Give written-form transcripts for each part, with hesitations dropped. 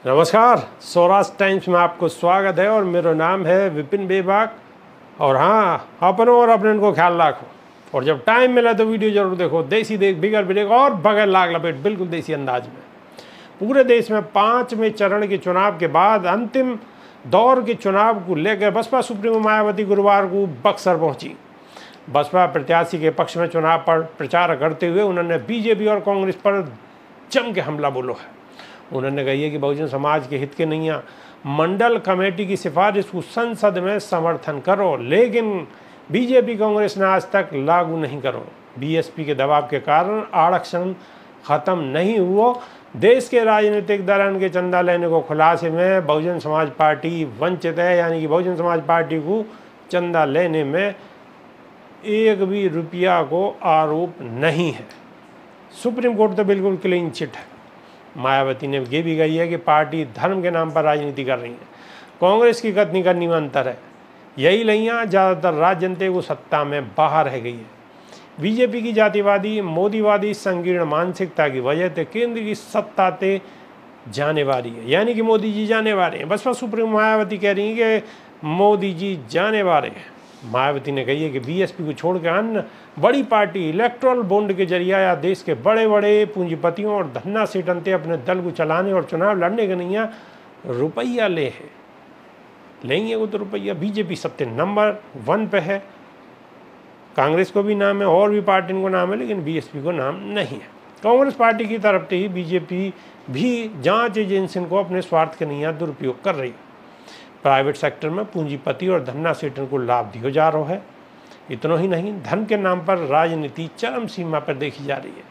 नमस्कार, सौराष्ट्र टाइम्स में आपको स्वागत है और मेरा नाम है विपिन बेबाक। और हाँ, अपनों और अपने को ख्याल रखो और जब टाइम मिला तो वीडियो जरूर देखो। देसी देख बिगड़ बिरेक और बगैर लाग लपेट, बिल्कुल देसी अंदाज में। पूरे देश में 5वें चरण के चुनाव के बाद अंतिम दौर के चुनाव को लेकर बसपा सुप्रीमो मायावती गुरुवार को बक्सर पहुंची। बसपा प्रत्याशी के पक्ष में चुनाव पर प्रचार करते हुए उन्होंने बीजेपी और कांग्रेस पर जम के हमला बोलो है। उन्होंने कही है कि बहुजन समाज के हित के नहीं मंडल कमेटी की सिफारिश को संसद में समर्थन करो, लेकिन बीजेपी कांग्रेस ने आज तक लागू नहीं करो। बीएसपी के दबाव के कारण आरक्षण खत्म नहीं हुआ। देश के राजनीतिक दलन के चंदा लेने को खुलासे में बहुजन समाज पार्टी वंचित है, यानी कि बहुजन समाज पार्टी को चंदा लेने में एक भी रुपया को आरोप नहीं है। सुप्रीम कोर्ट तो बिल्कुल क्लीन चिट है। मायावती ने ये भी कही है कि पार्टी धर्म के नाम पर राजनीति कर रही है। कांग्रेस की कथनी करनी में अंतर है। यही लइयाँ ज़्यादातर राज जनता को सत्ता में बाहर रह गई है। बीजेपी की जातिवादी मोदीवादी संकीर्ण मानसिकता की वजह से केंद्र की सत्ता ते जाने वाली है, यानी कि मोदी जी जाने वाले हैं। बसपा सुप्रीमो मायावती कह रही है कि मोदी जी जाने वाले हैं। मायावती ने कही है कि बीएसपी को छोड़कर अन्य बड़ी पार्टी इलेक्ट्रल बॉन्ड के जरिए या देश के बड़े बड़े पूंजीपतियों और धन्ना सेठनते अपने दल को चलाने और चुनाव लड़ने के नहीं रुपया लेंगे वो तो रुपया। बीजेपी सबसे नंबर 1 पे है। कांग्रेस को भी नाम है और भी पार्टियों को नाम है, लेकिन बीएसपी को नाम नहीं है। कांग्रेस पार्टी की तरफ से ही बीजेपी भी जांच एजेंसी को अपने स्वार्थ के नहीं दुरुपयोग कर रही है। प्राइवेट सेक्टर में पूंजीपति और धन्ना सेठन को लाभ दिया जा रहा है। इतना ही नहीं, धर्म के नाम पर राजनीति चरम सीमा पर देखी जा रही है।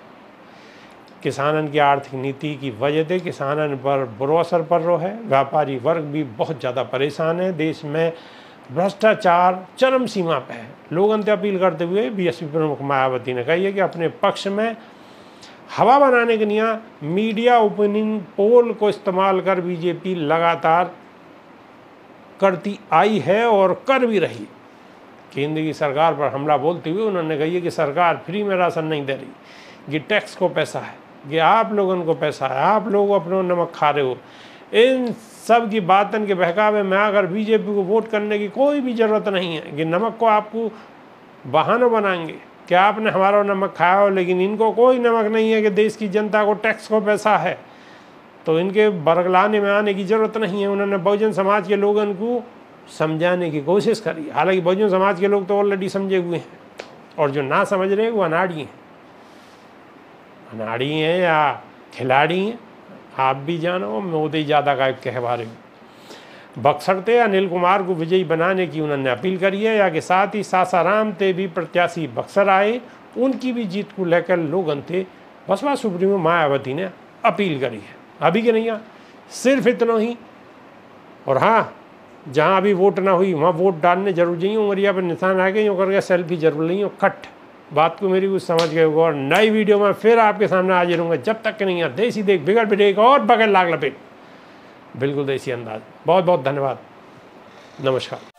किसानन की आर्थिक नीति की वजह से किसानन पर बुरा असर पड़ रहा है। व्यापारी वर्ग भी बहुत ज़्यादा परेशान है। देश में भ्रष्टाचार चरम सीमा पर है। लोगों से अपील करते हुए बीएसपी प्रमुख मायावती ने कही है कि अपने पक्ष में हवा बनाने के लिए मीडिया ओपिनियन पोल को इस्तेमाल कर बीजेपी लगातार करती आई है और कर भी रही। केंद्र की सरकार पर हमला बोलते हुए उन्होंने कही है कि सरकार फ्री में राशन नहीं दे रही, ये टैक्स को पैसा है, ये आप लोगों को पैसा है, आप लोग अपना नमक खा रहे हो। इन सब की बातन के बहकावे में अगर बीजेपी को वोट करने की कोई भी ज़रूरत नहीं है कि नमक को आपको बहाना बनाएंगे कि आपने हमारा नमक खाया हो, लेकिन इनको कोई नमक नहीं है कि देश की जनता को टैक्स को पैसा है, तो इनके बरगलाने में आने की ज़रूरत नहीं है। उन्होंने बहुजन समाज के लोगों को समझाने की कोशिश करी। हालांकि बहुजन समाज के लोग तो ऑलरेडी समझे हुए हैं और जो ना समझ रहे हैं वो अनाड़ी हैं। अनाड़ी हैं या खिलाड़ी हैं, आप भी जानो। मोदी ज़्यादा का कहवा रहे हो। बक्सर ते अनिल कुमार को विजयी बनाने की उन्होंने अपील करी है, या कि साथ ही सासाराम ते भी प्रत्याशी बक्सर आए, उनकी भी जीत को लेकर लोगों थे बसपा सुप्रीमो मायावती ने अपील करी है। अभी के नहीं सिर्फ इतना ही। और हाँ, जहाँ अभी वोट ना हुई वहाँ वोट डालने जरूर जाइए। उंगलिया पर निशान आ गए, यूँ करके सेल्फी जरूर ली हो। कट बात को मेरी कुछ समझ गए होगा। और नई वीडियो में फिर आपके सामने हाजिर होंगे। जब तक कि नहीं देसी देख बिगड़ बिरेक और बगैर लाग लपेट, बिल्कुल देसी अंदाज। बहुत बहुत धन्यवाद। नमस्कार।